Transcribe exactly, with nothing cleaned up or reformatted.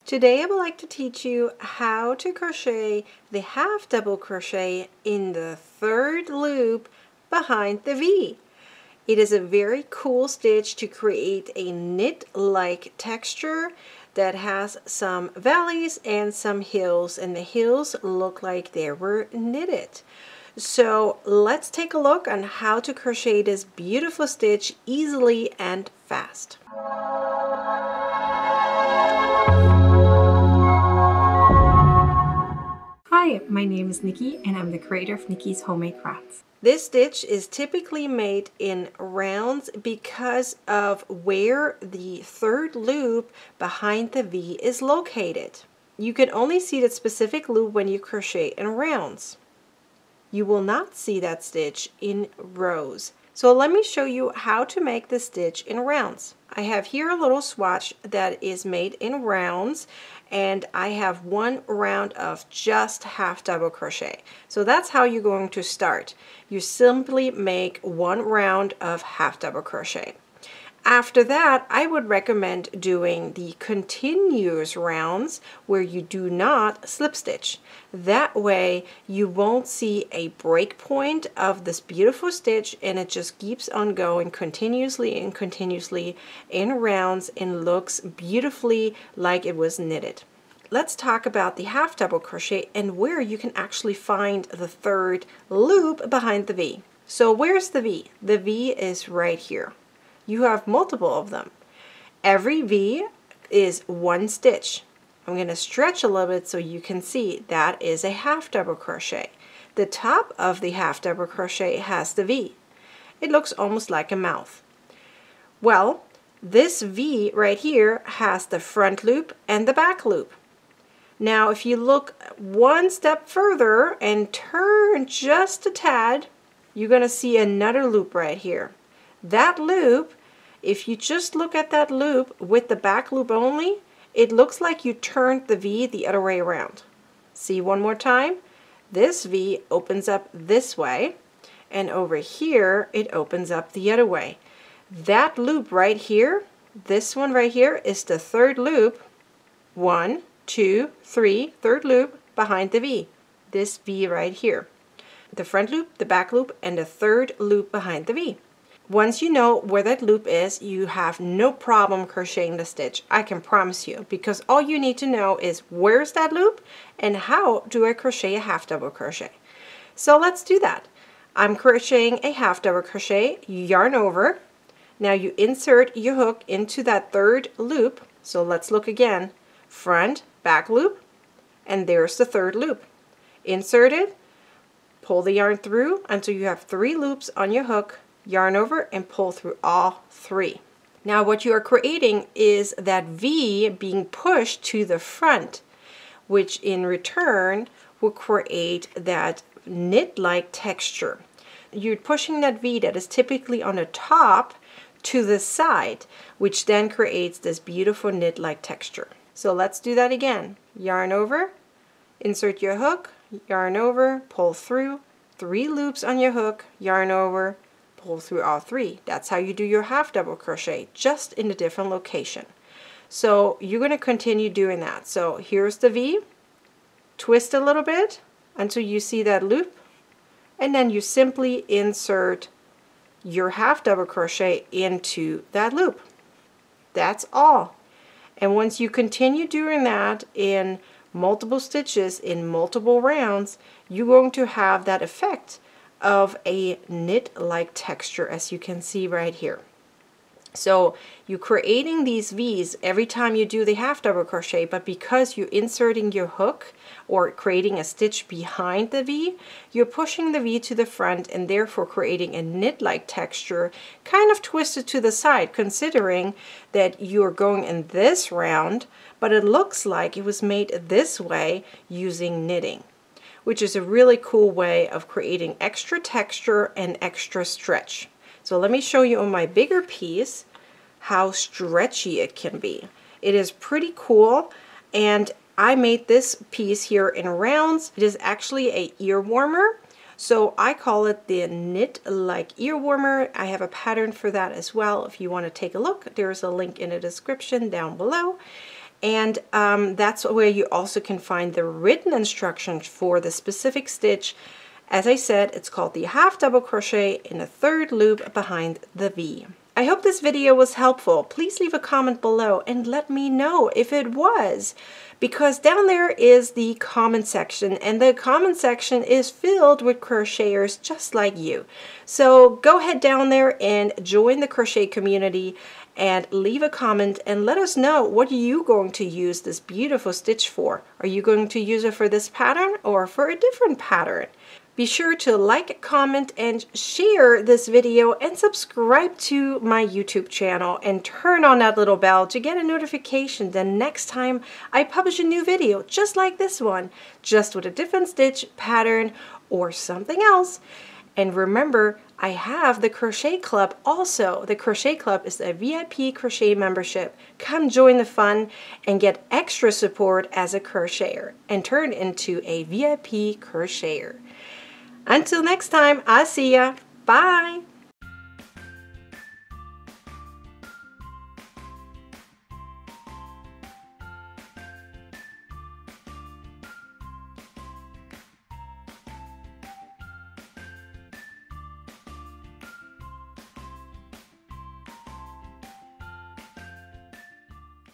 Today I would like to teach you how to crochet the half double crochet in the third loop behind the V. It is a very cool stitch to create a knit-like texture that has some valleys and some hills, and the hills look like they were knitted. So let's take a look on how to crochet this beautiful stitch easily and fast. Hi, my name is Nikki and I'm the creator of Nikki's Homemade Crafts. This stitch is typically made in rounds because of where the third loop behind the V is located. You can only see that specific loop when you crochet in rounds. You will not see that stitch in rows. So let me show you how to make the stitch in rounds. I have here a little swatch that is made in rounds, and I have one round of just half double crochet. So that's how you're going to start. You simply make one round of half double crochet. After that, I would recommend doing the continuous rounds where you do not slip stitch. That way you won't see a break point of this beautiful stitch, and it just keeps on going continuously and continuously in rounds and looks beautifully like it was knitted. Let's talk about the half double crochet and where you can actually find the third loop behind the V. So where's the V? The V is right here. You have multiple of them. Every V is one stitch. I'm going to stretch a little bit so you can see that is a half double crochet. The top of the half double crochet has the V. It looks almost like a mouth. Well, this V right here has the front loop and the back loop. Now if you look one step further and turn just a tad, you're going to see another loop right here. That loop, if you just look at that loop with the back loop only, it looks like you turned the V the other way around. See one more time? This V opens up this way, and over here it opens up the other way. That loop right here, this one right here, is the third loop. One, two, three, third loop behind the V. This V right here. The front loop, the back loop, and the third loop behind the V. Once you know where that loop is, you have no problem crocheting the stitch. I can promise you, because all you need to know is where's that loop and how do I crochet a half double crochet. So let's do that. I'm crocheting a half double crochet, yarn over. Now you insert your hook into that third loop. So let's look again. Front, back loop, and there's the third loop. Insert it, pull the yarn through until you have three loops on your hook. Yarn over and pull through all three. Now what you are creating is that V being pushed to the front, which in return will create that knit-like texture. You're pushing that V that is typically on the top to the side, which then creates this beautiful knit-like texture. So let's do that again. Yarn over, insert your hook, yarn over, pull through, three loops on your hook, yarn over, pull through all three. That's how you do your half double crochet, just in a different location. So you're going to continue doing that. So here's the V, twist a little bit until you see that loop, and then you simply insert your half double crochet into that loop. That's all. And once you continue doing that in multiple stitches in multiple rounds, you're going to have that effect of a knit-like texture, as you can see right here. So you're creating these V's every time you do the half double crochet, but because you're inserting your hook or creating a stitch behind the V, you're pushing the V to the front and therefore creating a knit-like texture, kind of twisted to the side, considering that you're going in this round, but it looks like it was made this way using knitting, which is a really cool way of creating extra texture and extra stretch. So let me show you on my bigger piece how stretchy it can be. It is pretty cool, and I made this piece here in rounds. It is actually a ear warmer, so I call it the knit like ear warmer. I have a pattern for that as well. If you want to take a look, there's a link in the description down below. And um, that's where you also can find the written instructions for the specific stitch. As I said, it's called the half double crochet in the third loop behind the V. I hope this video was helpful. Please leave a comment below and let me know if it was, because down there is the comment section, and the comment section is filled with crocheters just like you. So go ahead down there and join the crochet community and leave a comment and let us know, what are you going to use this beautiful stitch for? Are you going to use it for this pattern or for a different pattern? Be sure to like, comment, and share this video, and subscribe to my YouTube channel and turn on that little bell to get a notification the next time I publish a new video just like this one, just with a different stitch, pattern, or something else. And remember, I have the Crochet Club also. The Crochet Club is a V I P crochet membership. Come join the fun and get extra support as a crocheter and turn into a V I P crocheter. Until next time, I'll see ya. Bye.